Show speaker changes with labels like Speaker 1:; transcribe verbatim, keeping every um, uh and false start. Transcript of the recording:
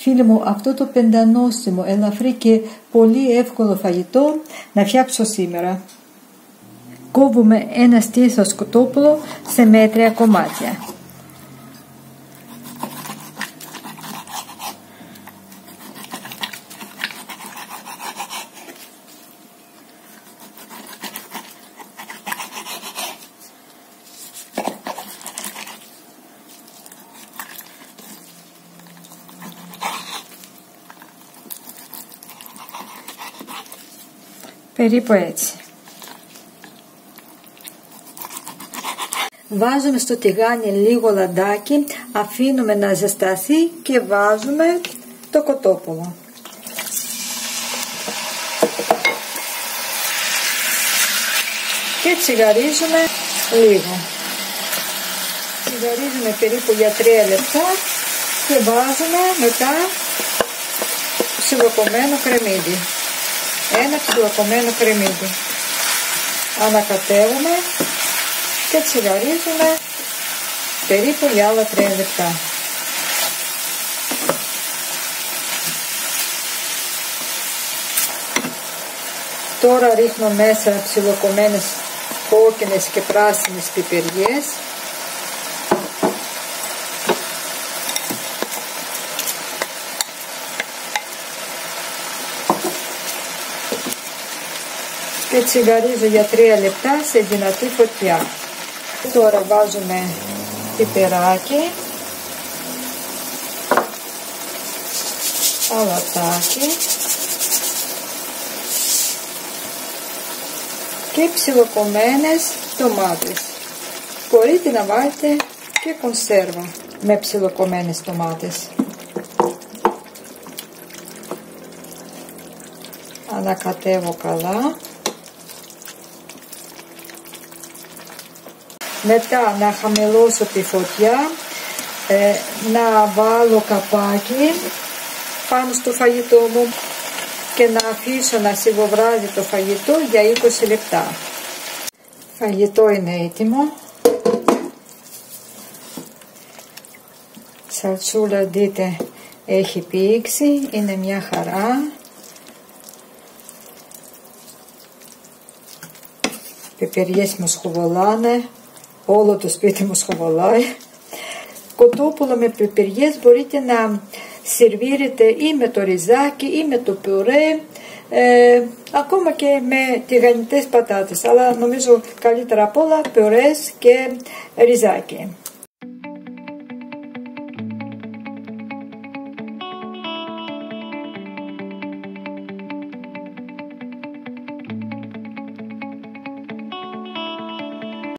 Speaker 1: Φίλοι μου, αυτό το πεντανόσημο, ελαφρύ και πολύ εύκολο φαγητό να φτιάξω σήμερα. Κόβουμε ένα στήθος κοτόπουλο σε μέτρια κομμάτια. Περίπου έτσι. Βάζουμε στο τηγάνι λίγο λαντάκι, αφήνουμε να ζεσταθεί και βάζουμε το κοτόπουλο. Και τσιγαρίζουμε λίγο. Τσιγαρίζουμε περίπου για τρία λεπτά και βάζουμε μετά ψιλοκομμένο κρεμμύδι. Ένα ψιλοκομμένο κρεμμύδι. Ανακατεύουμε και τσιγαρίζουμε περίπου για άλλα τρία λεπτά. Τώρα ρίχνω μέσα ψιλοκομμένες κόκκινες και πράσινες πιπεριές. Και τσιγαρίζω για τρία λεπτά σε δυνατή φωτιά. Τώρα βάζουμε πιπεράκι, αλατάκι και ψιλοκομμένες ντομάτες. Μπορείτε να βάλετε και κονσέρβα με ψιλοκομμένες ντομάτες. Ανακατεύω καλά. Μετά να χαμηλώσω τη φωτιά, ε, να βάλω καπάκι πάνω στο φαγητό μου και να αφήσω να σιγοβράζει το φαγητό για είκοσι λεπτά. Φαγητό είναι έτοιμο. Σαλτσούλα δείτε έχει πήξει, είναι μια χαρά. Πιπεριές μου σχοβολάνε. Όλο το σπίτι μου σχοβολάει. Κοτόπουλο με πιπεριές μπορείτε να σερβίρετε ή με το ριζάκι ή με το πουρέ, ε, ακόμα και με τηγανιτές πατάτες, αλλά νομίζω καλύτερα απ' όλα πουρές και ριζάκι.